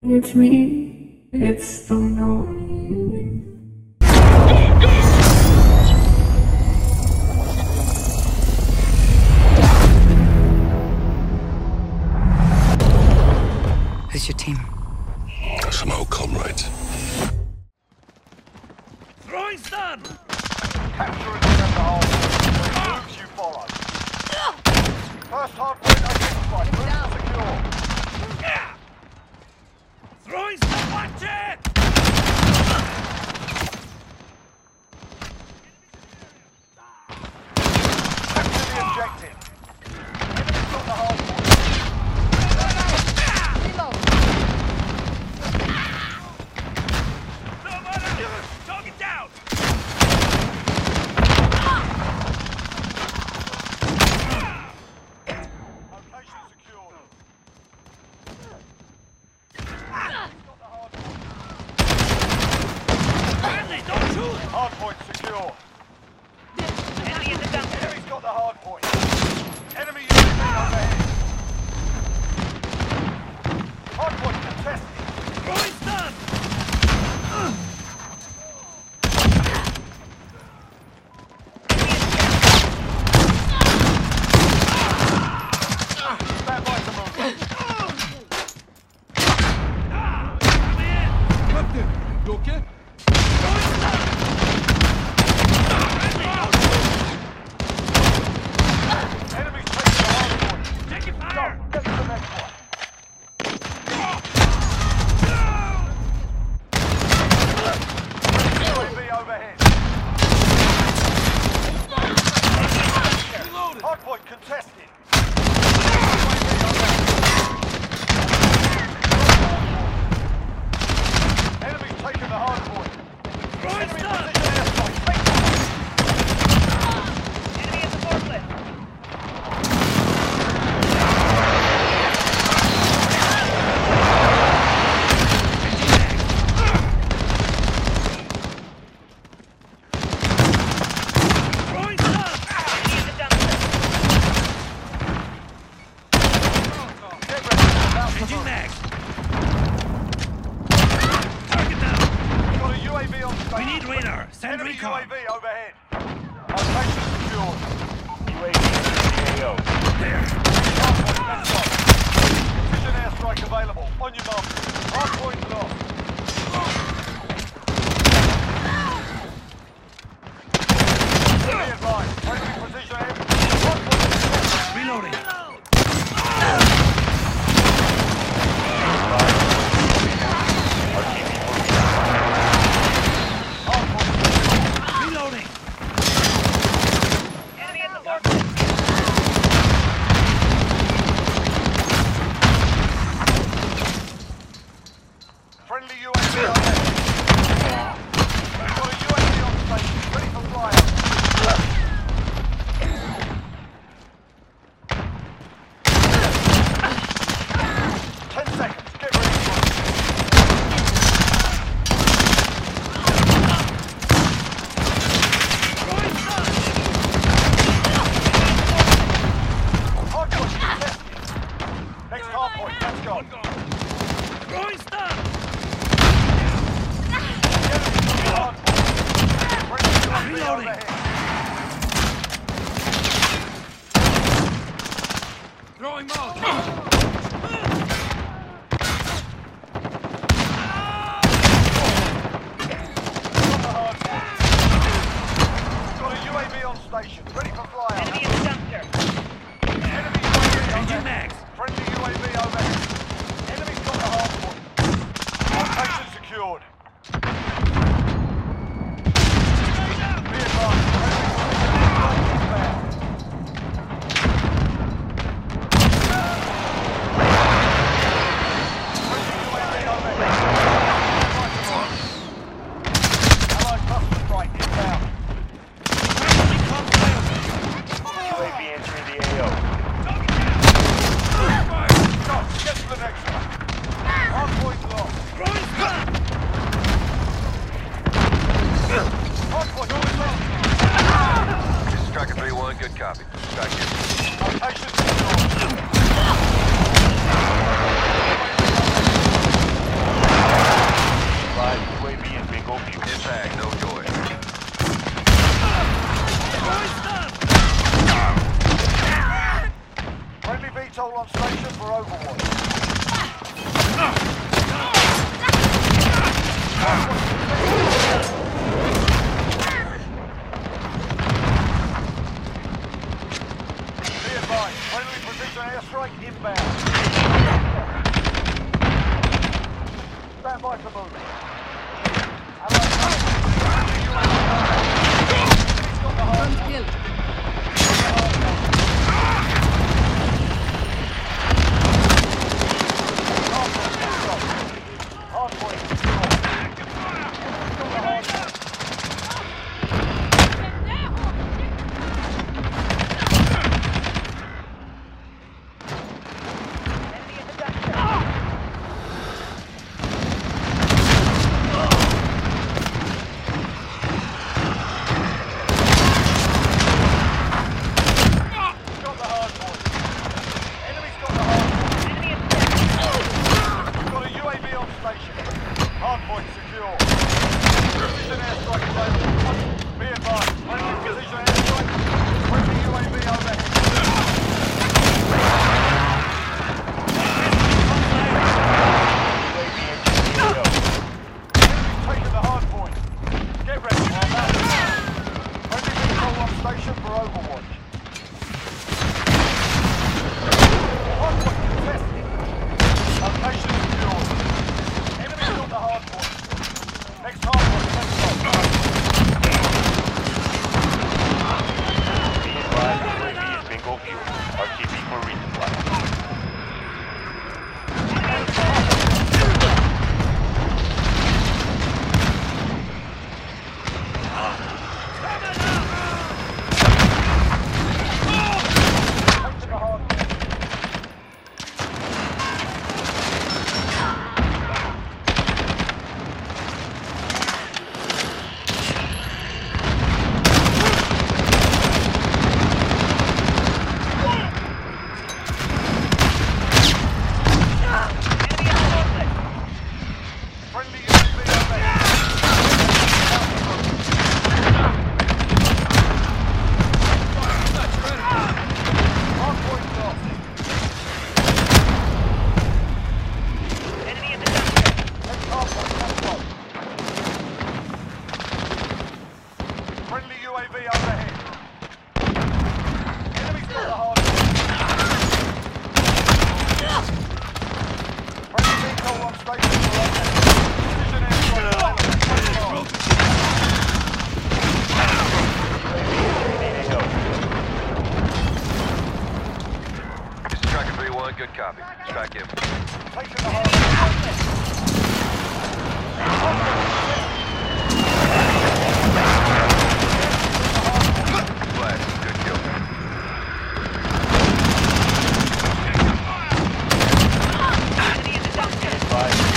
It's me, it's Stoney. Who's your team? Some old comrades. Throwing stun! Capture and defend the hole. Moves you follow. First hard point identified. Move secure. Throwing stun, watch it! Capture the objective. Enemy's got the hard point. Target down! Location secured. Got the hard point. Bradley, don't shoot! Hard point secure. Enemy in the dump. Enemy's got the hard point. Enemy UAV overhead. Hard point contested. Throwing stun! Stand by to move. Come in! Captain, you okay? Throwing stun! Bradley, don't shoot! Enemy's taking the hard point. Taking fire! Get to the next one. UAV overhead. Hard point contested. Enemy's taking the hard point. Throwing Enemy stun! position airstrike. Take Enemy at the forklift! Throwing stun! Enemy in the dumpster! Get ready. About to Changing move. mag! Target down! Got a UAV on station. We need radar! Send Enemy recon! UAV overhead. Location secured. There! Hard point next one. Precision airstrike available. On your mark. Hard point lost. Be advised. Friendly precision air. Hard point contested. Reloading! Hard point secured. Reloading! Enemy at the forklift! Friendly UAV overhead. Got a UAV on station. Ready for flyout. 10 seconds. Get ready for it. Throwing stun! Hard point contested. Next hard point. Let's go. Throwing stun! Hard point. Friendly UAV Reloading. overhead. Throwing mouth. Got a UAV on station, ready for flyout. Enemy in the dumpster! Enemy UAV Changing overhead. mags! Friendly UAV overhead. Enemy's got the hard point. Location secured. Be advised, friendly precision airstrike inbound. Friendly UAV overhead. Allied cluster strike inbound. Friendly pump failed! UAV entering the AO. Go, get to the next one. Hard point lost. Throwing stun! Hard point lost. This is Striker 3-1, good copy. Back here. Location secured. fighter moving. Kill. Good copy. Track in. Flash. Good kill. Enemy in the dumpster.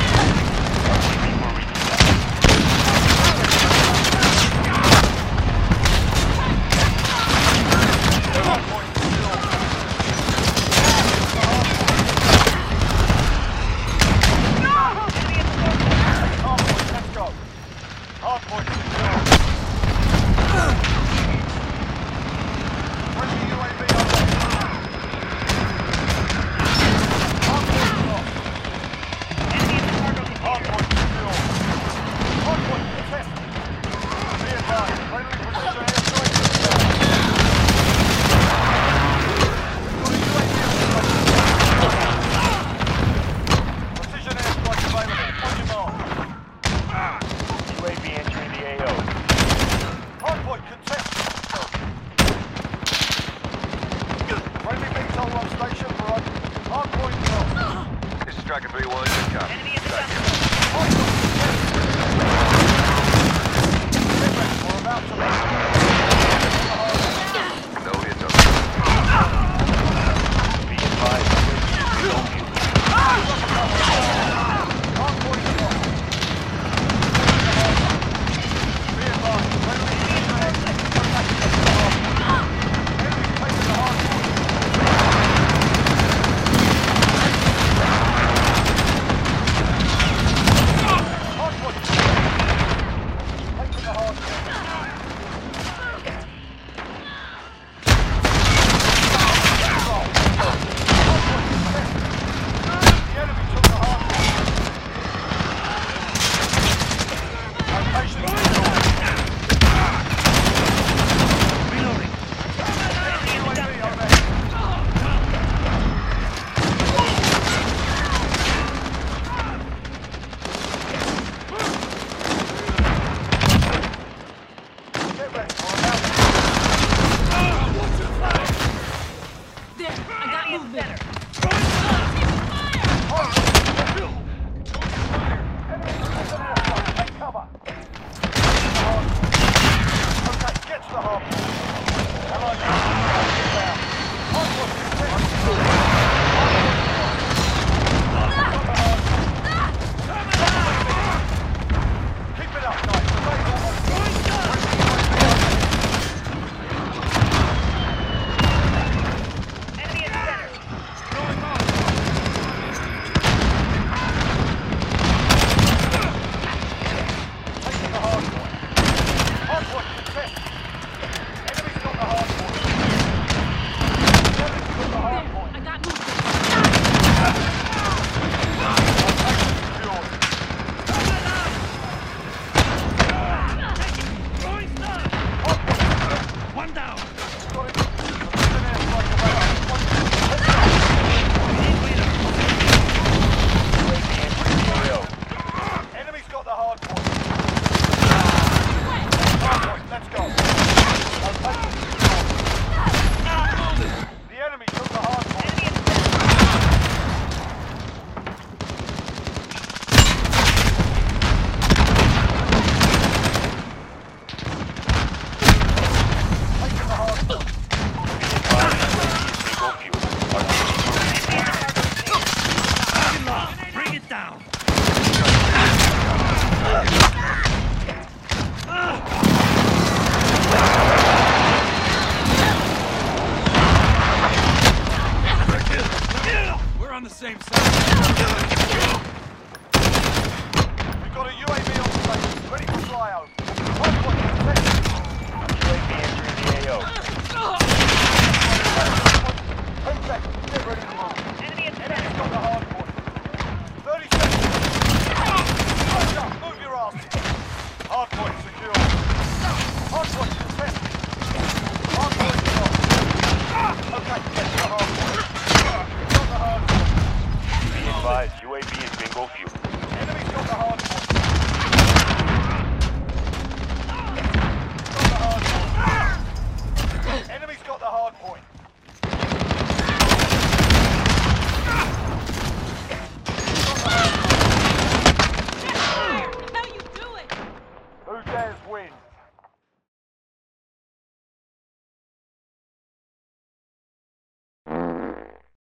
Striker 3-1, good copy. Enemy in the Track in. We're about to No hits on. be advised. down.